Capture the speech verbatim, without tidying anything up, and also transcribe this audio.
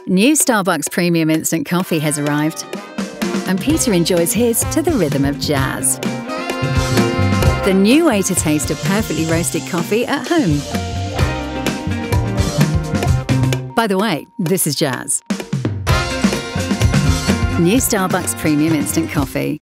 New Starbucks Premium Instant Coffee has arrived, and Peter enjoys his to the rhythm of jazz. The new way to taste a perfectly roasted coffee at home. By the way, this is jazz. New Starbucks Premium Instant Coffee.